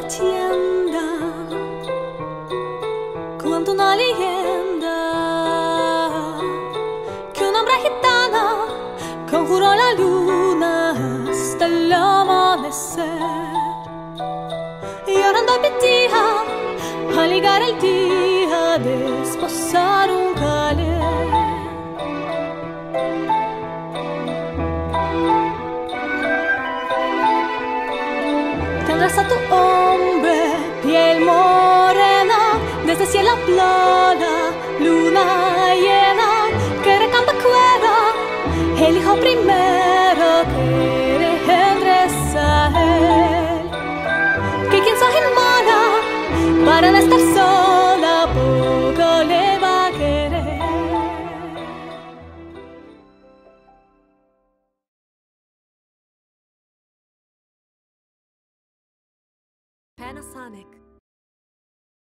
una tienda, cuenta una leyenda que un hombre gitano conjuró la luna hasta el amanecer, llorando pedía al llegar el día de esposar un calé. Tendrás a tu hombre, piel morena, desde cielo plana, luna llena, que recanta cuera, el hijo primero que regresa a él. Que quien se hermana, para no estar sola, poco le va a querer. Panasonic.